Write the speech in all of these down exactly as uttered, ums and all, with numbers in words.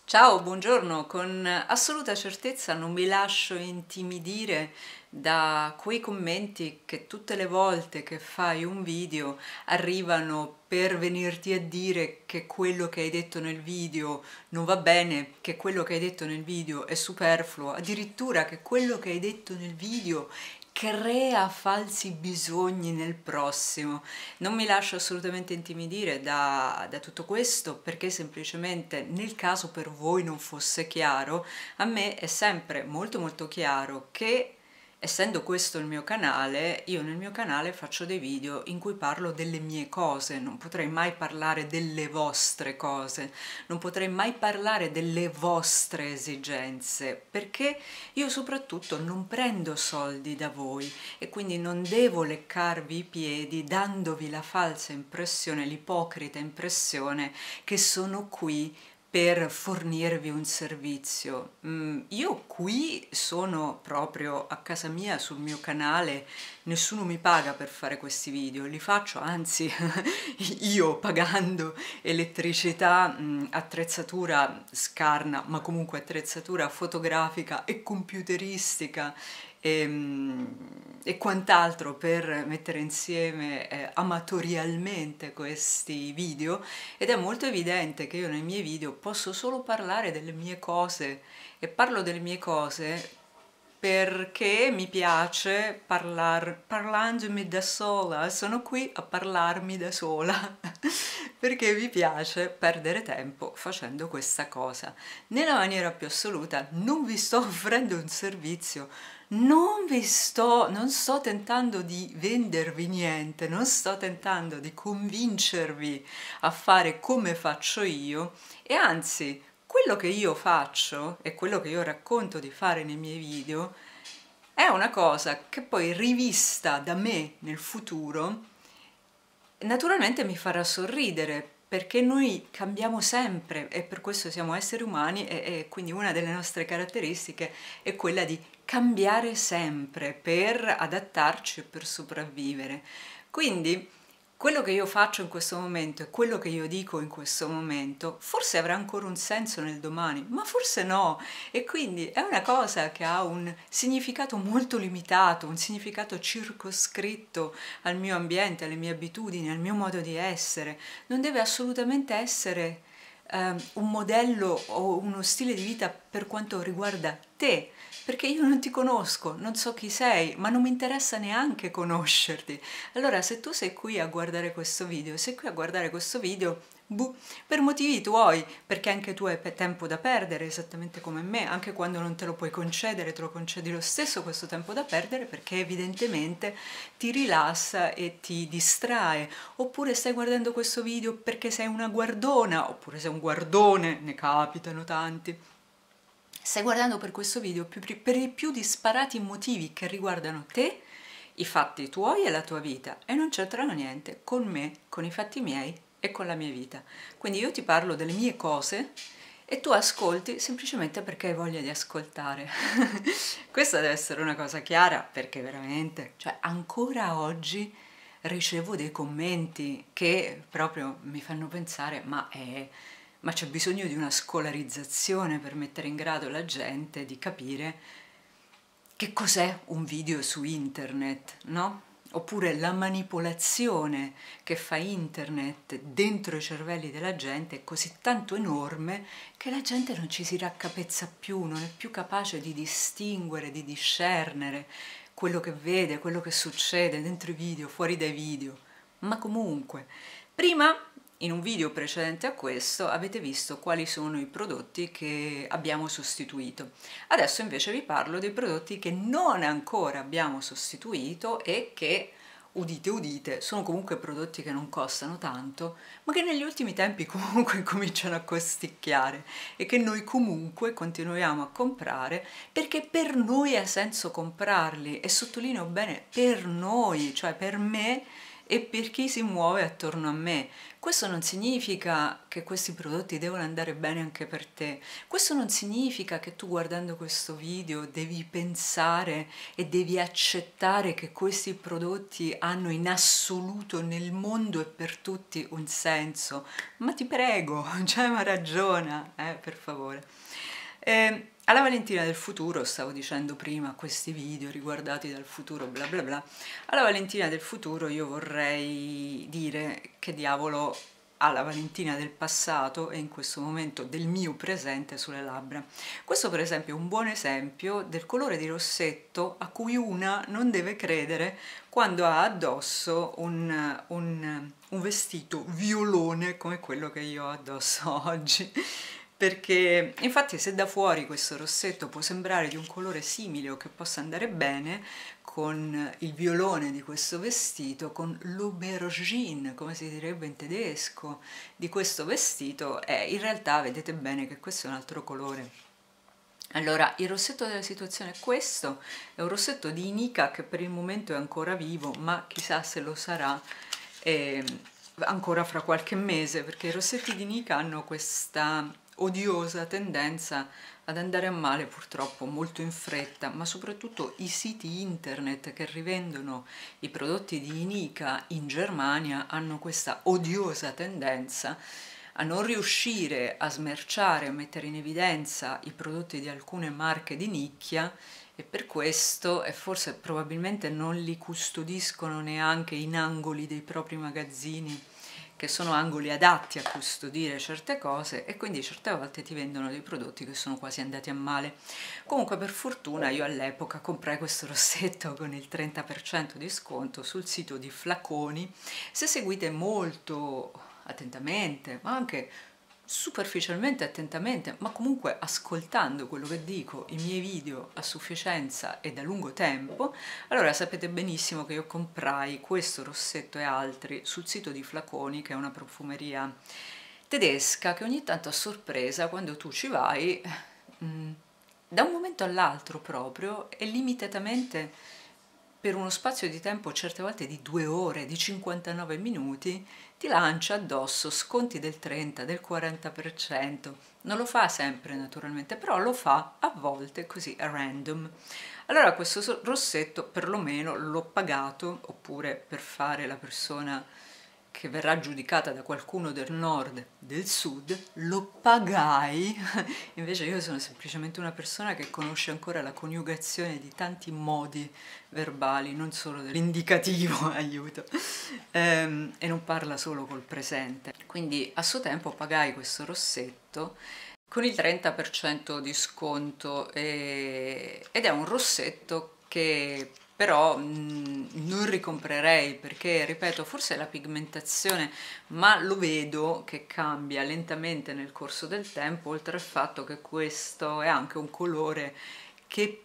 Ciao, buongiorno. Con assoluta certezza non mi lascio intimidire da quei commenti che tutte le volte che fai un video arrivano per venirti a dire che quello che hai detto nel video non va bene, che quello che hai detto nel video è superfluo, addirittura che quello che hai detto nel video crea falsi bisogni nel prossimo. Non mi lascio assolutamente intimidire da, da tutto questo, perché semplicemente nel caso per voi non fosse chiaro, a me è sempre molto molto chiaro che, essendo questo il mio canale, io nel mio canale faccio dei video in cui parlo delle mie cose, non potrei mai parlare delle vostre cose, non potrei mai parlare delle vostre esigenze, perché io soprattutto non prendo soldi da voi e quindi non devo leccarvi i piedi dandovi la falsa impressione, l'ipocrita impressione che sono qui per fornirvi un servizio. Mm, io qui sono proprio a casa mia sul mio canale, nessuno mi paga per fare questi video, li faccio anzi io pagando elettricità, mm, attrezzatura scarna, ma comunque attrezzatura fotografica e computeristica e, e quant'altro per mettere insieme eh, amatorialmente questi video, ed è molto evidente che io nei miei video posso solo parlare delle mie cose e parlo delle mie cose perché mi piace parlar, parlandomi da sola, sono qui a parlarmi da sola perché mi piace perdere tempo facendo questa cosa. Nella maniera più assoluta non vi sto offrendo un servizio, non vi sto, non sto tentando di vendervi niente, non sto tentando di convincervi a fare come faccio io, e anzi, quello che io faccio e quello che io racconto di fare nei miei video è una cosa che poi rivista da me nel futuro naturalmente mi farà sorridere, perché noi cambiamo sempre e per questo siamo esseri umani e, e quindi una delle nostre caratteristiche è quella di cambiare sempre per adattarci e per sopravvivere. Quindi quello che io faccio in questo momento e quello che io dico in questo momento forse avrà ancora un senso nel domani, ma forse no. E quindi è una cosa che ha un significato molto limitato, un significato circoscritto al mio ambiente, alle mie abitudini, al mio modo di essere. Non deve assolutamente essere eh, un modello o uno stile di vita per quanto riguarda te, perché io non ti conosco, non so chi sei, ma non mi interessa neanche conoscerti. Allora, se tu sei qui a guardare questo video, sei qui a guardare questo video, buh, per motivi tuoi, perché anche tu hai pe- tempo da perdere, esattamente come me, anche quando non te lo puoi concedere, te lo concedi lo stesso questo tempo da perdere, perché evidentemente ti rilassa e ti distrae. Oppure stai guardando questo video perché sei una guardona, oppure sei un guardone, ne capitano tanti. Stai guardando per questo video più- per i più disparati motivi che riguardano te, i fatti tuoi e la tua vita, e non c'entrano niente con me, con i fatti miei e con la mia vita. Quindi io ti parlo delle mie cose e tu ascolti semplicemente perché hai voglia di ascoltare. Questa deve essere una cosa chiara, perché veramente, cioè ancora oggi ricevo dei commenti che proprio mi fanno pensare, ma è ma c'è bisogno di una scolarizzazione per mettere in grado la gente di capire che cos'è un video su internet, no? Oppure la manipolazione che fa internet dentro i cervelli della gente è così tanto enorme che la gente non ci si raccapezza più, non è più capace di distinguere, di discernere quello che vede, quello che succede dentro i video, fuori dai video. Ma comunque, prima, in un video precedente a questo, avete visto quali sono i prodotti che abbiamo sostituito. Adesso invece vi parlo dei prodotti che non ancora abbiamo sostituito e che, udite udite, sono comunque prodotti che non costano tanto, ma che negli ultimi tempi comunque cominciano a costicchiare e che noi comunque continuiamo a comprare perché per noi ha senso comprarli, e sottolineo bene per noi, cioè per me e per chi si muove attorno a me. Questo non significa che questi prodotti devono andare bene anche per te. Questo non significa che tu guardando questo video devi pensare e devi accettare che questi prodotti hanno in assoluto nel mondo e per tutti un senso. Ma ti prego, cioè ma ragiona, eh, per favore. Eh, alla Valentina del futuro, stavo dicendo prima, questi video riguardati dal futuro, bla bla bla, alla Valentina del futuro io vorrei dire che diavolo ha la Valentina del passato e in questo momento del mio presente sulle labbra. Questo per esempio è un buon esempio del colore di rossetto a cui una non deve credere quando ha addosso un, un, un vestito violone come quello che io ho addosso oggi. Perché infatti se da fuori questo rossetto può sembrare di un colore simile o che possa andare bene con il violone di questo vestito, con l'aubergine, come si direbbe in tedesco, di questo vestito, eh, in realtà vedete bene che questo è un altro colore. Allora, il rossetto della situazione è questo, è un rossetto di Inika che per il momento è ancora vivo, ma chissà se lo sarà eh, ancora fra qualche mese, perché i rossetti di Inika hanno questa odiosa tendenza ad andare a male purtroppo molto in fretta, ma soprattutto i siti internet che rivendono i prodotti di Inika in Germania hanno questa odiosa tendenza a non riuscire a smerciare, a mettere in evidenza i prodotti di alcune marche di nicchia e per questo, e forse probabilmente non li custodiscono neanche in angoli dei propri magazzini, che sono angoli adatti a custodire certe cose e quindi certe volte ti vendono dei prodotti che sono quasi andati a male. Comunque per fortuna io all'epoca comprai questo rossetto con il trenta per cento di sconto sul sito di Flaconi. Se seguite molto attentamente, ma anche superficialmente attentamente, ma comunque ascoltando quello che dico, i miei video a sufficienza e da lungo tempo, allora sapete benissimo che io comprai questo rossetto e altri sul sito di Flaconi, che è una profumeria tedesca che ogni tanto a sorpresa, quando tu ci vai, mh, da un momento all'altro proprio e limitatamente per uno spazio di tempo certe volte di due ore, di cinquantanove minuti, ti lancia addosso sconti del trenta, del quaranta per cento. Non lo fa sempre naturalmente, però lo fa a volte così a random. Allora questo rossetto perlomeno l'ho pagato, oppure per fare la persona che verrà giudicata da qualcuno del nord, del sud, lo pagai. Invece io sono semplicemente una persona che conosce ancora la coniugazione di tanti modi verbali, non solo dell'indicativo, aiuto, ehm, e non parla solo col presente. Quindi a suo tempo pagai questo rossetto con il trenta per cento di sconto e, ed è un rossetto che però mh, non ricomprerei perché, ripeto, forse è la pigmentazione, ma lo vedo che cambia lentamente nel corso del tempo, oltre al fatto che questo è anche un colore che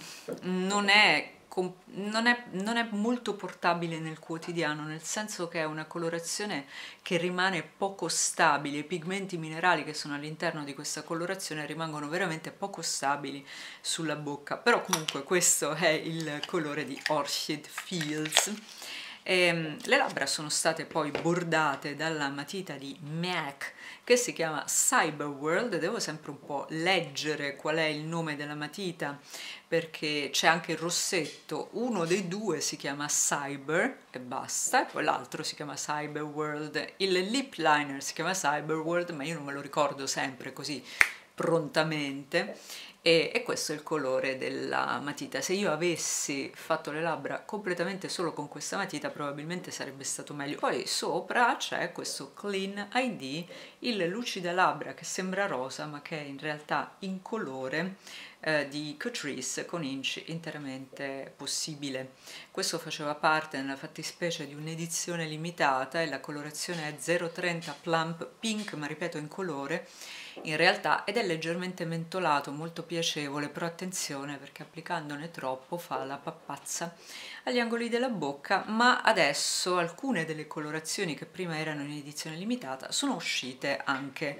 non è, non è, non è molto portabile nel quotidiano, nel senso che è una colorazione che rimane poco stabile, i pigmenti minerali che sono all'interno di questa colorazione rimangono veramente poco stabili sulla bocca, però comunque questo è il colore di Orchid Fields. E, le labbra sono state poi bordate dalla matita di MAC che si chiama Cyberworld. Devo sempre un po' leggere qual è il nome della matita perché c'è anche il rossetto, uno dei due si chiama Cyber e basta, e poi l'altro si chiama Cyberworld. Il lip liner si chiama Cyberworld, ma io non me lo ricordo sempre così prontamente. E, e questo è il colore della matita. Se io avessi fatto le labbra completamente solo con questa matita probabilmente sarebbe stato meglio. Poi sopra c'è questo Clean I D, il lucida labbra che sembra rosa ma che è in realtà in colore eh, di Catrice con inci interamente possibile. Questo faceva parte nella fattispecie di un'edizione limitata e la colorazione è zero trenta Plump Pink, ma ripeto in colore in realtà, ed è leggermente mentolato, molto piacevole, però attenzione perché applicandone troppo fa la pappazza agli angoli della bocca, ma adesso alcune delle colorazioni che prima erano in edizione limitata sono uscite anche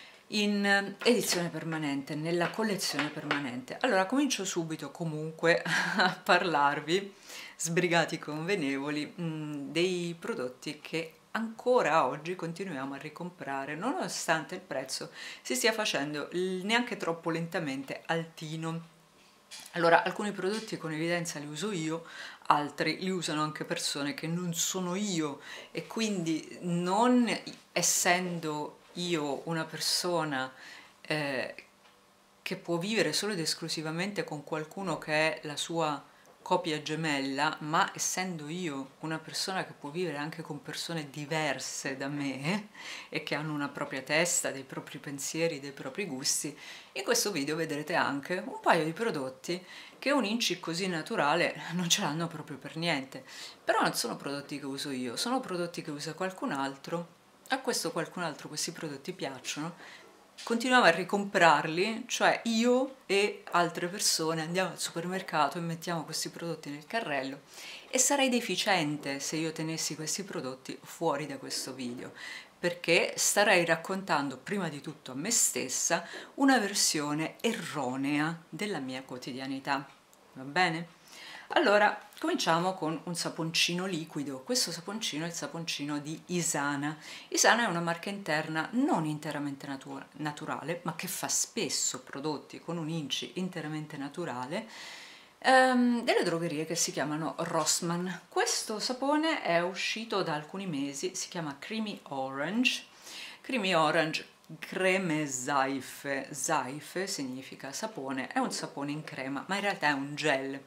in edizione permanente, nella collezione permanente. Allora comincio subito comunque a parlarvi, sbrigati convenevoli, mh, dei prodotti che ancora oggi continuiamo a ricomprare, nonostante il prezzo si stia facendo neanche troppo lentamente altino. Allora, alcuni prodotti con evidenza li uso io, altri li usano anche persone che non sono io, e quindi, non essendo io una persona eh, che può vivere solo ed esclusivamente con qualcuno che è la sua copia gemella, ma essendo io una persona che può vivere anche con persone diverse da me e che hanno una propria testa, dei propri pensieri, dei propri gusti, in questo video vedrete anche un paio di prodotti che un inci così naturale non ce l'hanno proprio per niente. Però non sono prodotti che uso io, sono prodotti che usa qualcun altro. A questo qualcun altro questi prodotti piacciono, continuiamo a ricomprarli, cioè io e altre persone andiamo al supermercato e mettiamo questi prodotti nel carrello, e sarei deficiente se io tenessi questi prodotti fuori da questo video, perché starei raccontando prima di tutto a me stessa una versione erronea della mia quotidianità, va bene? Allora, cominciamo con un saponcino liquido. Questo saponcino è il saponcino di Isana. Isana è una marca interna non interamente natura naturale, ma che fa spesso prodotti con un inci interamente naturale, ehm, delle drogherie che si chiamano Rossmann. Questo sapone è uscito da alcuni mesi, si chiama Creamy Orange. Creamy Orange, creme Seife. Seife significa sapone, è un sapone in crema, ma in realtà è un gel.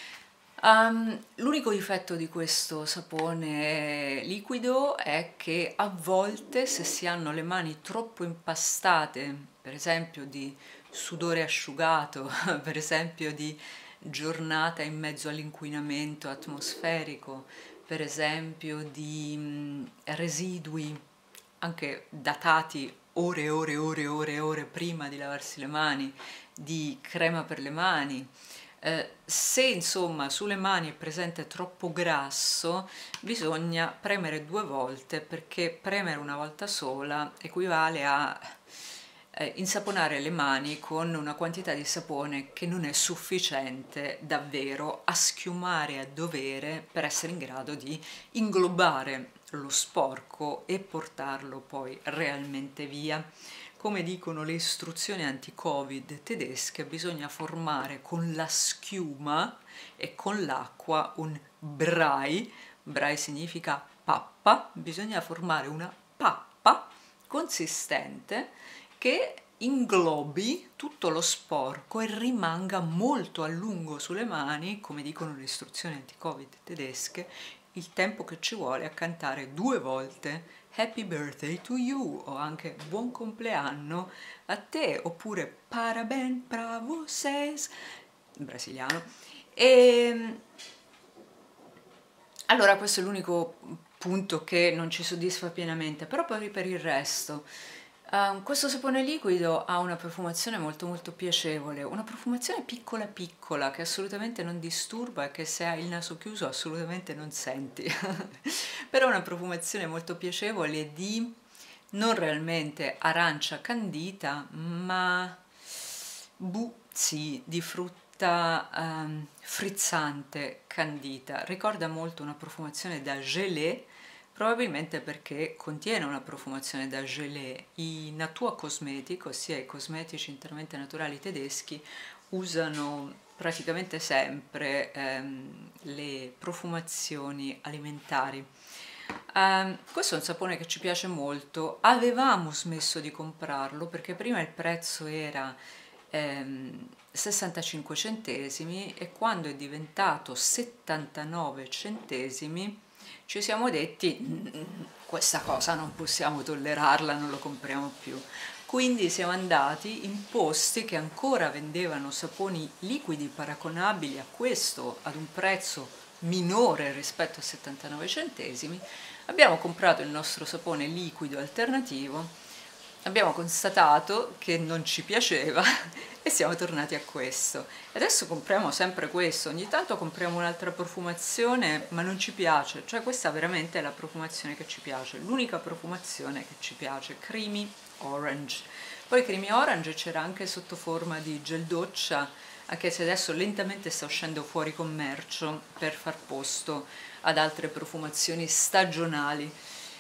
Um, l'unico difetto di questo sapone liquido è che a volte, se si hanno le mani troppo impastate, per esempio di sudore asciugato, per esempio di giornata in mezzo all'inquinamento atmosferico, per esempio di mh, residui anche datati ore e ore e ore e ore e ore prima di lavarsi le mani, di crema per le mani, Eh, se insomma sulle mani è presente troppo grasso, bisogna premere due volte, perché premere una volta sola equivale a eh, insaponare le mani con una quantità di sapone che non è sufficiente davvero a schiumare a dovere per essere in grado di inglobare lo sporco e portarlo poi realmente via. Come dicono le istruzioni anti-Covid tedesche, bisogna formare con la schiuma e con l'acqua un Brei. Brei significa pappa. Bisogna formare una pappa consistente che inglobi tutto lo sporco e rimanga molto a lungo sulle mani, come dicono le istruzioni anti-Covid tedesche, il tempo che ci vuole a cantare due volte Happy Birthday to You, o anche Buon compleanno a te, oppure Paraben pra vocês, in brasiliano. E allora questo è l'unico punto che non ci soddisfa pienamente, però poi per il resto Uh, questo sapone liquido ha una profumazione molto molto piacevole, una profumazione piccola piccola che assolutamente non disturba e che se hai il naso chiuso assolutamente non senti, però una profumazione molto piacevole di non realmente arancia candita, ma bu, sì, di frutta um, frizzante candita. Ricorda molto una profumazione da gelée, probabilmente perché contiene una profumazione da gelée. I Natur Cosmetic, ossia i cosmetici interamente naturali tedeschi, usano praticamente sempre ehm, le profumazioni alimentari. Um, questo è un sapone che ci piace molto. Avevamo smesso di comprarlo perché prima il prezzo era ehm, sessantacinque centesimi e quando è diventato settantanove centesimi ci siamo detti questa cosa non possiamo tollerarla, non lo compriamo più. Quindi siamo andati in posti che ancora vendevano saponi liquidi paragonabili a questo ad un prezzo minore rispetto a settantanove centesimi, abbiamo comprato il nostro sapone liquido alternativo, abbiamo constatato che non ci piaceva e siamo tornati a questo. Adesso compriamo sempre questo, ogni tanto compriamo un'altra profumazione ma non ci piace, cioè questa veramente è la profumazione che ci piace, l'unica profumazione che ci piace, Creamy Orange. Poi Creamy Orange c'era anche sotto forma di gel doccia, anche se adesso lentamente sta uscendo fuori commercio per far posto ad altre profumazioni stagionali.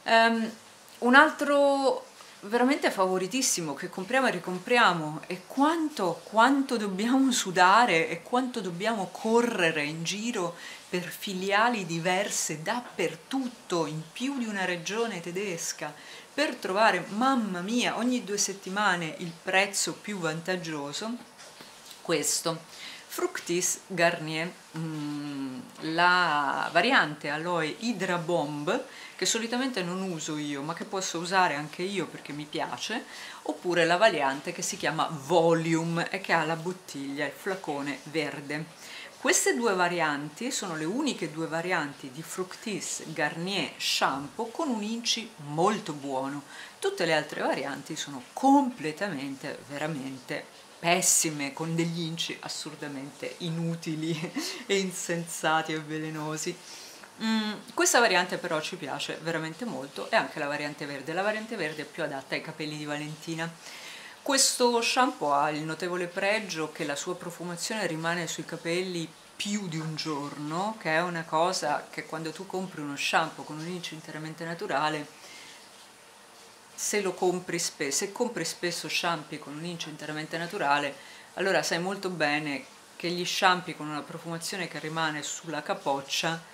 Um, un altro veramente favoritissimo che compriamo e ricompriamo e quanto, quanto dobbiamo sudare e quanto dobbiamo correre in giro per filiali diverse dappertutto, in più di una regione tedesca, per trovare, mamma mia, ogni due settimane il prezzo più vantaggioso. Questo Fructis Garnier, mm, la variante Aloe Hydra Bomb, che solitamente non uso io ma che posso usare anche io perché mi piace, oppure la variante che si chiama Volume e che ha la bottiglia, il flacone verde. Queste due varianti sono le uniche due varianti di Fructis Garnier Shampoo con un inci molto buono. Tutte le altre varianti sono completamente, veramente pessime, con degli inci assurdamente inutili e insensati e velenosi. Mm, questa variante però ci piace veramente molto, e anche la variante verde. La variante verde è più adatta ai capelli di Valentina. Questo shampoo ha il notevole pregio che la sua profumazione rimane sui capelli più di un giorno, che è una cosa che quando tu compri uno shampoo con un inci interamente naturale, se lo compri spesso, se compri spesso shampoo con un inci interamente naturale, allora sai molto bene che gli shampoo con una profumazione che rimane sulla capoccia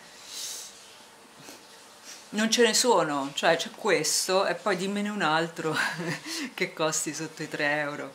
non ce ne sono, cioè c'è questo e poi dimmene un altro che costi sotto i tre euro.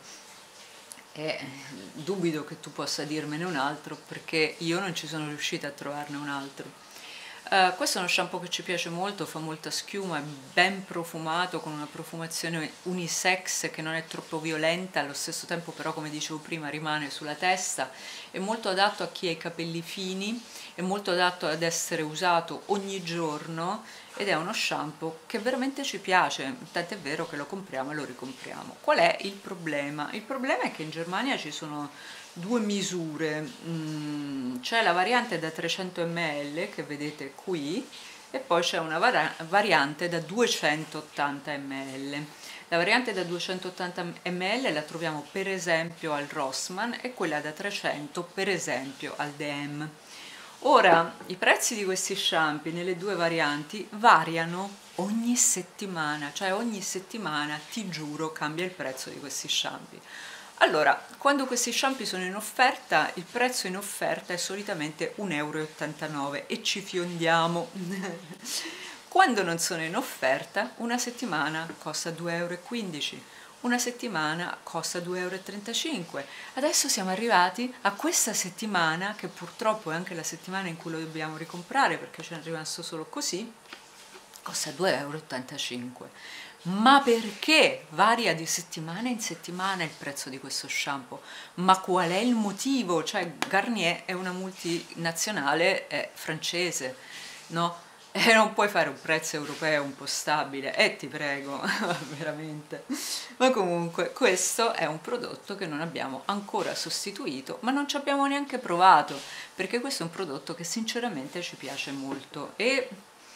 E dubito che tu possa dirmene un altro perché io non ci sono riuscita a trovarne un altro. Uh, questo è uno shampoo che ci piace molto, fa molta schiuma, è ben profumato, con una profumazione unisex che non è troppo violenta, allo stesso tempo però, come dicevo prima, rimane sulla testa, è molto adatto a chi ha i capelli fini, è molto adatto ad essere usato ogni giorno ed è uno shampoo che veramente ci piace, tant'è vero che lo compriamo e lo ricompriamo. Qual è il problema? Il problema è che in Germania ci sono due misure, mm, c'è la variante da trecento millilitri che vedete qui e poi c'è una vari variante da duecentottanta millilitri. La variante da duecentottanta millilitri la troviamo per esempio al Rossmann e quella da trecento per esempio al D M. Ora, i prezzi di questi shampoo nelle due varianti variano ogni settimana, cioè ogni settimana, ti giuro, cambia il prezzo di questi shampoo. Allora, quando questi shampoo sono in offerta, il prezzo in offerta è solitamente un euro e ottantanove e ci fiondiamo. Quando non sono in offerta, una settimana costa due euro e quindici, una settimana costa due euro e trentacinque. Adesso siamo arrivati a questa settimana, che purtroppo è anche la settimana in cui lo dobbiamo ricomprare perché ce n'è rimasto solo così, costa due euro e ottantacinque. Ma perché varia di settimana in settimana il prezzo di questo shampoo? Ma qual è il motivo? Cioè, Garnier è una multinazionale è francese, no? E non puoi fare un prezzo europeo un po' stabile, e eh, ti prego, veramente. Ma comunque questo è un prodotto che non abbiamo ancora sostituito, ma non ci abbiamo neanche provato, perché questo è un prodotto che sinceramente ci piace molto e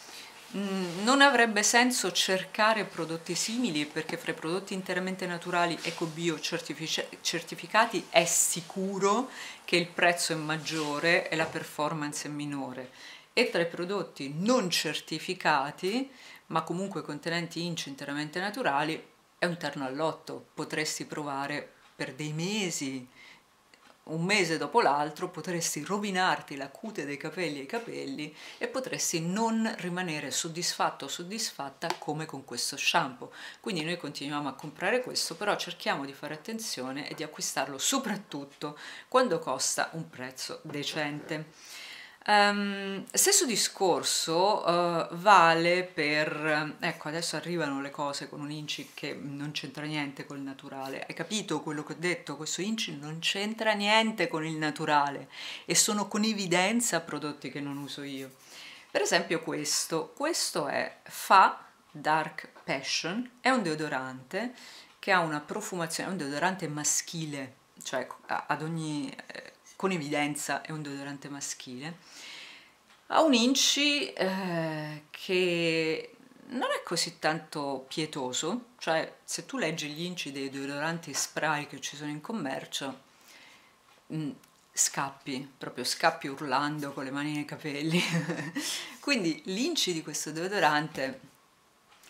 non avrebbe senso cercare prodotti simili, perché fra i prodotti interamente naturali eco-bio certificati è sicuro che il prezzo è maggiore e la performance è minore, e tra i prodotti non certificati ma comunque contenenti inci interamente naturali è un terno al lotto. Potresti provare per dei mesi, un mese dopo l'altro, potresti rovinarti la cute dei capelli e i capelli e potresti non rimanere soddisfatto o soddisfatta come con questo shampoo. Quindi noi continuiamo a comprare questo, però cerchiamo di fare attenzione e di acquistarlo soprattutto quando costa un prezzo decente. Um, stesso discorso uh, vale per, ecco, adesso arrivano le cose con un inci che non c'entra niente col naturale. Hai capito quello che ho detto? Questo inci non c'entra niente con il naturale e sono con evidenza prodotti che non uso io. Per esempio questo, questo è Fa Dark Passion, è un deodorante che ha una profumazione, è un deodorante maschile, cioè ad ogni... Eh, con evidenza è un deodorante maschile, ha un inci eh, che non è così tanto pietoso, cioè se tu leggi gli inci dei deodoranti spray che ci sono in commercio, mh, scappi, proprio scappi urlando con le mani nei capelli. Quindi l'inci di questo deodorante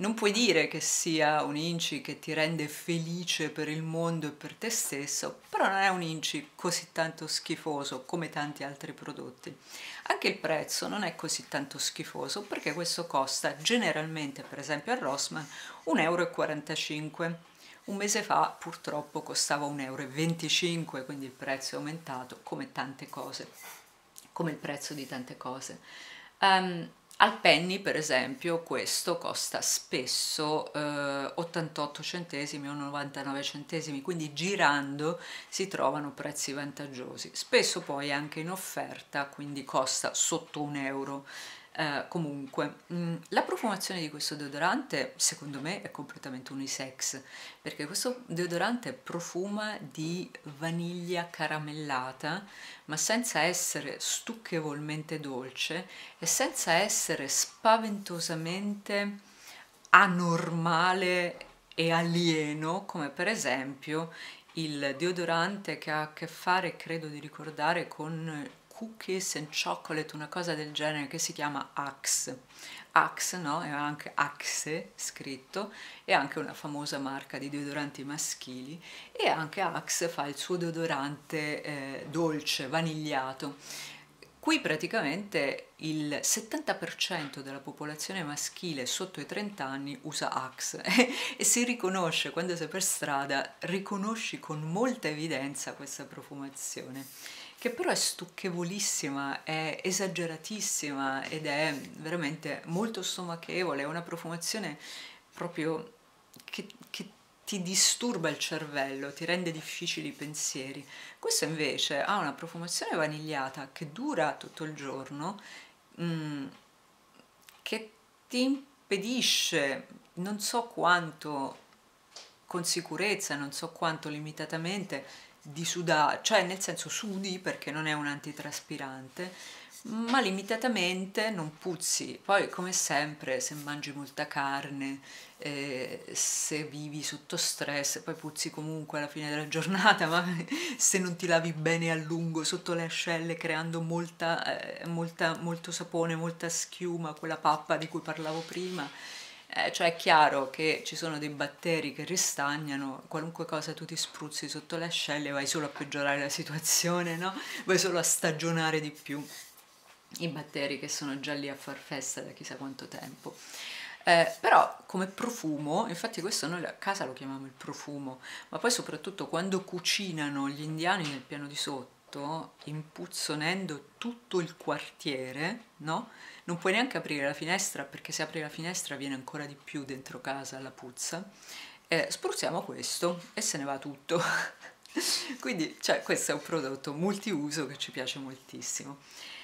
non puoi dire che sia un inci che ti rende felice per il mondo e per te stesso, però non è un inci così tanto schifoso come tanti altri prodotti. Anche il prezzo non è così tanto schifoso, perché questo costa generalmente, per esempio a Rossmann, un euro e quarantacinque. Un mese fa purtroppo costava un euro e venticinque, quindi il prezzo è aumentato come tante cose, come il prezzo di tante cose. Um, al Penny, per esempio, questo costa spesso eh, ottantotto centesimi o novantanove centesimi, quindi girando si trovano prezzi vantaggiosi. Spesso poi anche in offerta, quindi costa sotto un euro. Eh, comunque, mh, la profumazione di questo deodorante secondo me è completamente unisex, perché questo deodorante profuma di vaniglia caramellata, ma senza essere stucchevolmente dolce e senza essere spaventosamente anormale e alieno, come per esempio il deodorante che ha a che fare, credo di ricordare, con cookies and chocolate, una cosa del genere, che si chiama Axe. Axe, no? È anche Axe scritto, è anche una famosa marca di deodoranti maschili, e anche Axe fa il suo deodorante eh, dolce, vanigliato. Qui praticamente il settanta per cento della popolazione maschile sotto i trenta anni usa Axe e si riconosce, quando sei per strada, riconosci con molta evidenza questa profumazione, che però è stucchevolissima, è esageratissima ed è veramente molto stomachevole, è una profumazione proprio che, che ti disturba il cervello, ti rende difficili i pensieri. Questo invece ha una profumazione vanigliata che dura tutto il giorno, mm, che ti impedisce, non so quanto con sicurezza, non so quanto limitatamente, di sudare, cioè nel senso sudi perché non è un antitraspirante, ma limitatamente non puzzi. Poi come sempre, se mangi molta carne, eh, se vivi sotto stress, poi puzzi comunque alla fine della giornata, ma se non ti lavi bene a lungo sotto le ascelle creando molta, eh, molta, molto sapone, molta schiuma, quella pappa di cui parlavo prima, eh, cioè è chiaro che ci sono dei batteri che ristagnano, qualunque cosa tu ti spruzzi sotto le ascelle vai solo a peggiorare la situazione, no? Vai solo a stagionare di più i batteri che sono già lì a far festa da chissà quanto tempo. Eh, però come profumo, infatti questo noi a casa lo chiamiamo il profumo, ma poi soprattutto quando cucinano gli indiani nel piano di sotto, impuzzonendo tutto il quartiere, no? Non puoi neanche aprire la finestra, perché se apri la finestra viene ancora di più dentro casa la puzza. Eh, spruzziamo questo e se ne va tutto. Quindi, cioè, questo è un prodotto multiuso che ci piace moltissimo.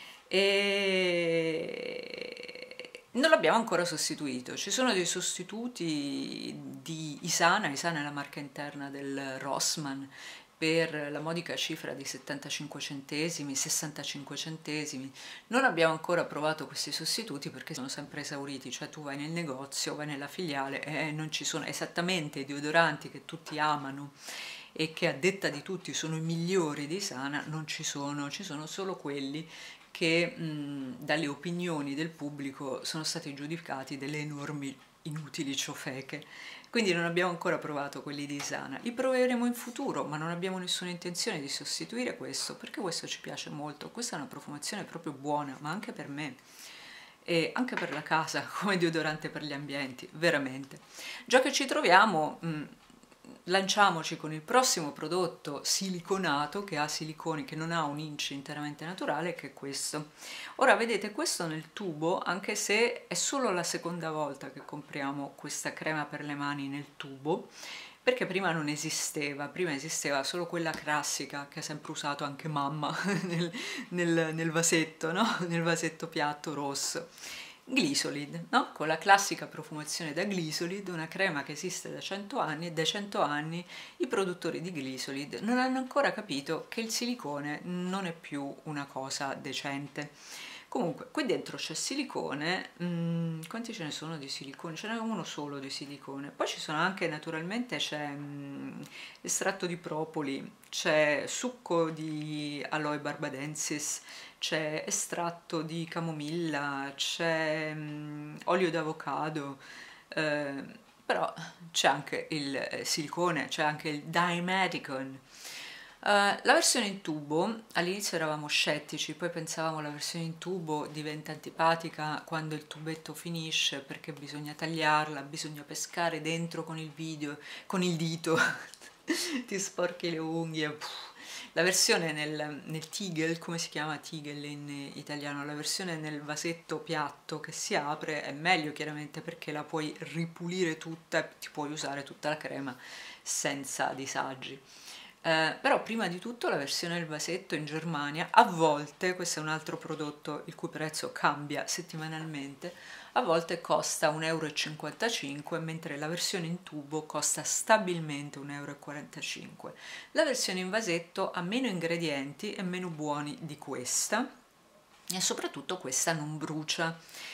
E non l'abbiamo ancora sostituito. Ci sono dei sostituti di Isana. Isana è la marca interna del Rossmann, per la modica cifra di settantacinque centesimi, sessantacinque centesimi. Non abbiamo ancora provato questi sostituti perché sono sempre esauriti, cioè tu vai nel negozio, vai nella filiale e non ci sono esattamente i deodoranti che tutti amano e che a detta di tutti sono i migliori di Isana, non ci sono, ci sono solo quelli che mh, dalle opinioni del pubblico sono stati giudicati delle enormi inutili ciofeche. Quindi non abbiamo ancora provato quelli di Isana, li proveremo in futuro, ma non abbiamo nessuna intenzione di sostituire questo, perché questo ci piace molto. Questa è una profumazione proprio buona, ma anche per me e anche per la casa, come deodorante per gli ambienti, veramente. Già che ci troviamo, mh, lanciamoci con il prossimo prodotto siliconato, che ha siliconi, che non ha un inci interamente naturale, che è questo. Ora vedete questo nel tubo, anche se è solo la seconda volta che compriamo questa crema per le mani nel tubo, perché prima non esisteva, prima esisteva solo quella classica che ha sempre usato anche mamma nel, nel, nel vasetto, no? Nel vasetto piatto rosso. Glysolid, no? Con la classica profumazione da Glysolid, una crema che esiste da cento anni, e da cento anni i produttori di Glysolid non hanno ancora capito che il silicone non è più una cosa decente. Comunque, qui dentro c'è silicone, mm, quanti ce ne sono di silicone? Ce n'è uno solo di silicone, poi ci sono anche, naturalmente, c'è mm, estratto di propoli, c'è succo di Aloe barbadensis, c'è estratto di camomilla, c'è mm, olio d'avocado, eh, però c'è anche il silicone, c'è anche il Dymaticon. Uh, la versione in tubo, all'inizio eravamo scettici, poi pensavamo la versione in tubo diventa antipatica quando il tubetto finisce perché bisogna tagliarla, bisogna pescare dentro con il video, con il dito, ti sporchi le unghie. Puh. La versione nel, nel Tigel, come si chiama Tigel in italiano? La versione nel vasetto piatto che si apre è meglio chiaramente perché la puoi ripulire tutta e ti puoi usare tutta la crema senza disagi. Eh, però prima di tutto la versione del vasetto in Germania, a volte, questo è un altro prodotto il cui prezzo cambia settimanalmente, a volte costa un euro e cinquantacinque, mentre la versione in tubo costa stabilmente un euro e quarantacinque. La versione in vasetto ha meno ingredienti e meno buoni di questa e soprattutto questa non brucia.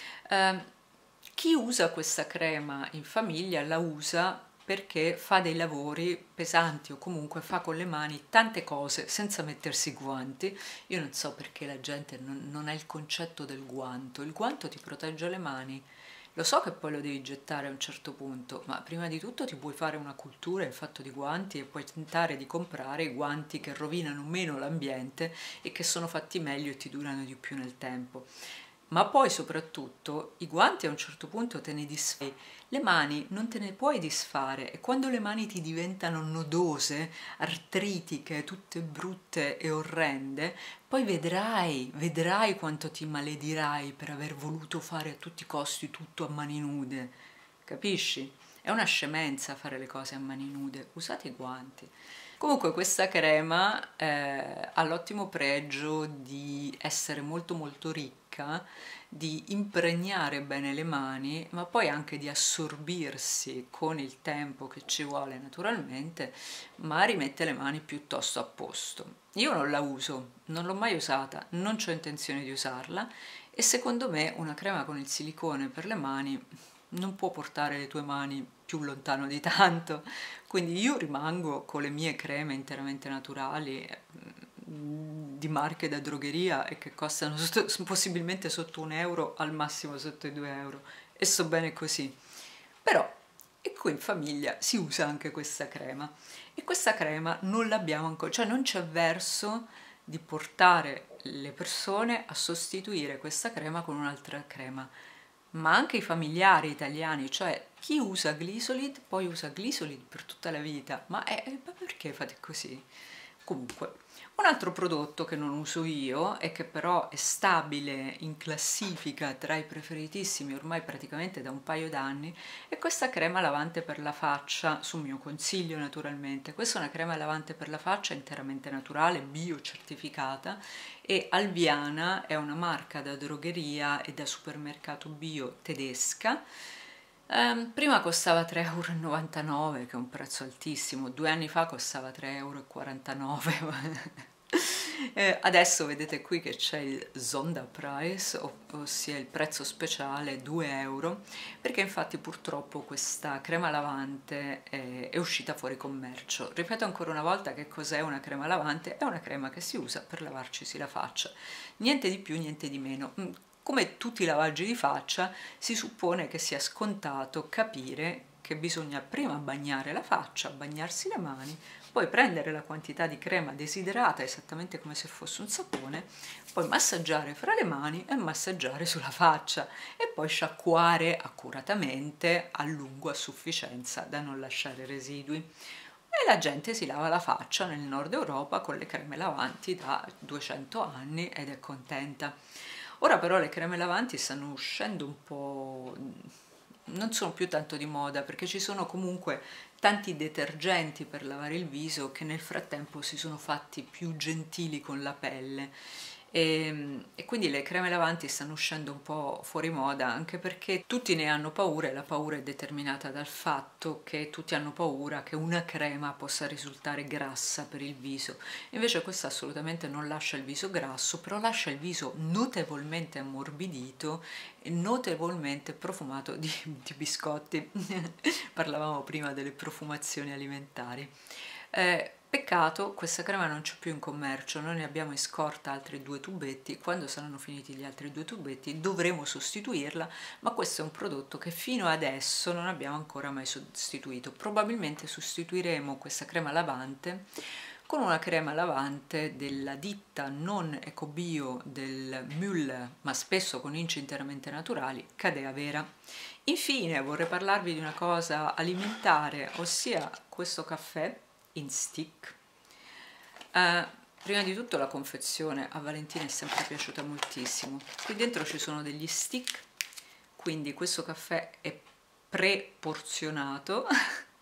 Eh, chi usa questa crema in famiglia la usa perché fa dei lavori pesanti o comunque fa con le mani tante cose senza mettersi i guanti. Io non so perché la gente non, non ha il concetto del guanto. Il guanto ti protegge le mani. Lo so che poi lo devi gettare a un certo punto, ma prima di tutto ti puoi fare una cultura in fatto di guanti e puoi tentare di comprare i guanti che rovinano meno l'ambiente e che sono fatti meglio e ti durano di più nel tempo. Ma poi soprattutto i guanti a un certo punto te ne disfai, le mani non te ne puoi disfare e quando le mani ti diventano nodose, artritiche, tutte brutte e orrende, poi vedrai, vedrai quanto ti maledirai per aver voluto fare a tutti i costi tutto a mani nude, capisci? È una scemenza fare le cose a mani nude, usate i guanti. Comunque questa crema eh, ha l'ottimo pregio di essere molto molto ricca, di impregnare bene le mani, ma poi anche di assorbirsi con il tempo che ci vuole naturalmente, ma rimette le mani piuttosto a posto. Io non la uso, non l'ho mai usata, non ho intenzione di usarla e secondo me una crema con il silicone per le mani non può portare le tue mani più lontano di tanto, quindi io rimango con le mie creme interamente naturali di marche da drogheria e che costano sotto, possibilmente sotto un euro, al massimo sotto i due euro, e so bene così. Però e qui in famiglia si usa anche questa crema e questa crema non l'abbiamo ancora, cioè non c'è verso di portare le persone a sostituire questa crema con un'altra crema, ma anche i familiari italiani, cioè chi usa Glisolid poi usa Glisolid per tutta la vita, ma, è, ma perché fate così? Comunque, un altro prodotto che non uso io e che però è stabile in classifica tra i preferitissimi ormai praticamente da un paio d'anni è questa crema lavante per la faccia, su mio consiglio naturalmente. Questa è una crema lavante per la faccia interamente naturale, biocertificata e Alviana è una marca da drogheria e da supermercato bio tedesca. Um, prima costava tre euro e novantanove, che è un prezzo altissimo, due anni fa costava tre euro e quarantanove. eh, adesso vedete qui che c'è il Sonderpreis, ossia il prezzo speciale, due euro, perché infatti purtroppo questa crema lavante è, è uscita fuori commercio. Ripeto ancora una volta che cos'è una crema lavante, è una crema che si usa per lavarcisi la faccia, niente di più, niente di meno. Come tutti i lavaggi di faccia, si suppone che sia scontato capire che bisogna prima bagnare la faccia, bagnarsi le mani, poi prendere la quantità di crema desiderata, esattamente come se fosse un sapone, poi massaggiare fra le mani e massaggiare sulla faccia e poi sciacquare accuratamente a lungo a sufficienza da non lasciare residui. E la gente si lava la faccia nel nord Europa con le creme lavanti da duecento anni ed è contenta. Ora però le creme lavanti stanno uscendo un po', non sono più tanto di moda perché ci sono comunque tanti detergenti per lavare il viso che nel frattempo si sono fatti più gentili con la pelle e, e quindi le creme lavanti stanno uscendo un po' fuori moda anche perché tutti ne hanno paura e la paura è determinata dal fatto che tutti hanno paura che una crema possa risultare grassa per il viso. Invece questa assolutamente non lascia il viso grasso, però lascia il viso notevolmente ammorbidito e notevolmente profumato di, di biscotti. Parlavamo prima delle profumazioni alimentari. Eh, Peccato, questa crema non c'è più in commercio, noi ne abbiamo in scorta altri due tubetti, quando saranno finiti gli altri due tubetti dovremo sostituirla, ma questo è un prodotto che fino adesso non abbiamo ancora mai sostituito. Probabilmente sostituiremo questa crema lavante con una crema lavante della ditta non ecobio del Müller, ma spesso con inci interamente naturali, Cadea Vera. Infine vorrei parlarvi di una cosa alimentare, ossia questo caffè in stick. Uh, prima di tutto la confezione a Valentina è sempre piaciuta moltissimo. Qui dentro ci sono degli stick, quindi questo caffè è preporzionato.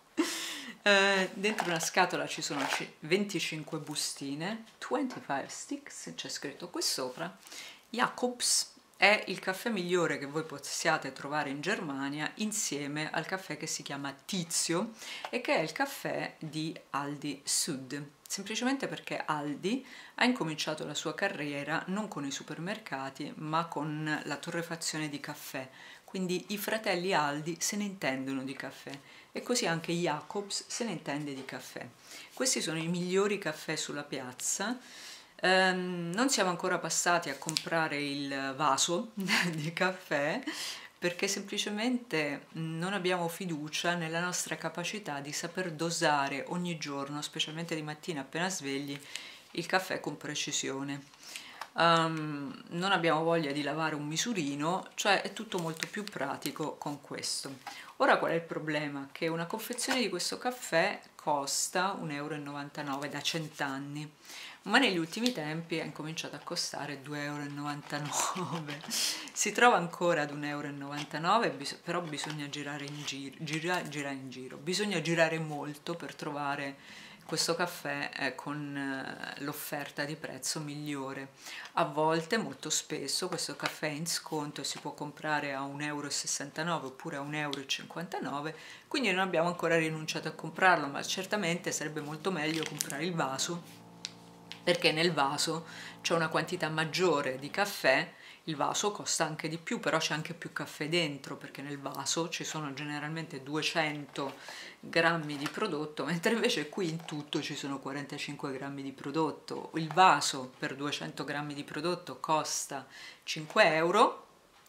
uh, dentro una scatola ci sono venticinque bustine, venticinque sticks, c'è scritto qui sopra. Jacobs è il caffè migliore che voi possiate trovare in Germania, insieme al caffè che si chiama Tizio e che è il caffè di Aldi Süd, semplicemente perché Aldi ha incominciato la sua carriera non con i supermercati ma con la torrefazione di caffè, quindi i fratelli Aldi se ne intendono di caffè e così anche Jacobs se ne intende di caffè. Questi sono i migliori caffè sulla piazza. Um, non siamo ancora passati a comprare il vaso di caffè perché semplicemente non abbiamo fiducia nella nostra capacità di saper dosare ogni giorno, specialmente di mattina appena svegli, il caffè con precisione. Um, non abbiamo voglia di lavare un misurino, cioè è tutto molto più pratico con questo. Ora qual è il problema? Che una confezione di questo caffè costa un euro e novantanove da cent'anni, ma negli ultimi tempi ha incominciato a costare due euro e novantanove. Si trova ancora ad un euro e novantanove, però bisogna girare in giro, gira, girare in giro, bisogna girare molto per trovare questo caffè eh, con eh, l'offerta di prezzo migliore. A volte, molto spesso, questo caffè è in sconto e si può comprare a un euro e sessantanove oppure a un euro e cinquantanove, quindi non abbiamo ancora rinunciato a comprarlo, ma certamente sarebbe molto meglio comprare il vaso, perché nel vaso c'è una quantità maggiore di caffè. Il vaso costa anche di più, però c'è anche più caffè dentro, perché nel vaso ci sono generalmente duecento grammi di prodotto, mentre invece qui in tutto ci sono quarantacinque grammi di prodotto. Il vaso per duecento grammi di prodotto costa cinque euro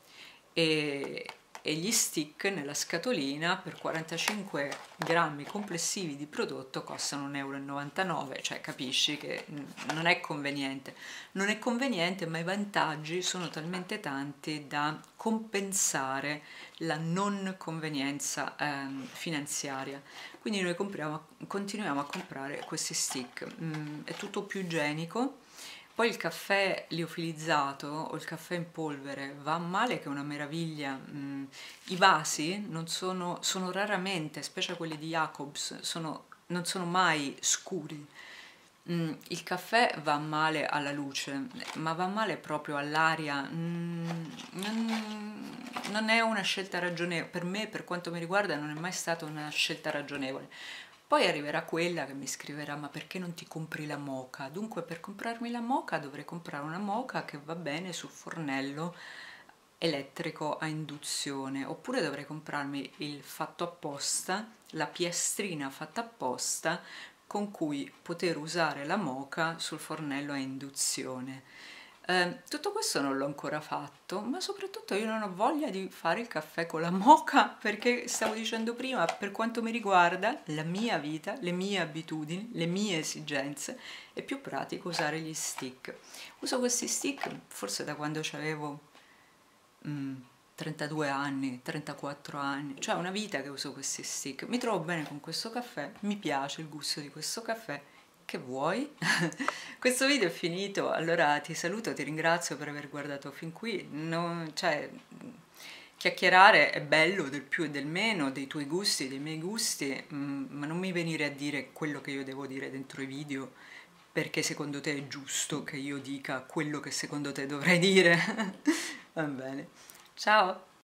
e, e gli stick nella scatolina per quarantacinque grammi complessivi di prodotto costano un euro e novantanove, cioè capisci che non è conveniente. Non è conveniente, ma i vantaggi sono talmente tanti da compensare la non convenienza ehm, finanziaria. Quindi noi compriamo, continuiamo a comprare questi stick. Mm, è tutto più igienico. Poi il caffè liofilizzato o il caffè in polvere va a male che è una meraviglia. Mm, I vasi non sono, sono raramente, specie quelli di Jacobs, sono, non sono mai scuri. Mm, il caffè va male alla luce, ma va male proprio all'aria. Mm, non, non è una scelta ragionevole. Per me, per quanto mi riguarda, non è mai stata una scelta ragionevole. Poi arriverà quella che mi scriverà: ma perché non ti compri la moka? Dunque, per comprarmi la moka dovrei comprare una moka che va bene sul fornello elettrico a induzione, oppure dovrei comprarmi il fatto apposta, la piastrina fatta apposta con cui poter usare la moka sul fornello a induzione. Eh, tutto questo non l'ho ancora fatto, ma soprattutto io non ho voglia di fare il caffè con la moka, perché stavo dicendo prima, per quanto mi riguarda, la mia vita, le mie abitudini, le mie esigenze, è più pratico usare gli stick. Uso questi stick forse da quando avevo mm, trentadue anni, trentaquattro anni, cioè una vita che uso questi stick. Mi trovo bene con questo caffè, mi piace il gusto di questo caffè. Che vuoi? Questo video è finito, allora ti saluto, ti ringrazio per aver guardato fin qui. Non, cioè, chiacchierare è bello del più e del meno, dei tuoi gusti, dei miei gusti, mm, ma non mi venire a dire quello che io devo dire dentro i video, perché secondo te è giusto che io dica quello che secondo te dovrei dire. Va bene, ciao!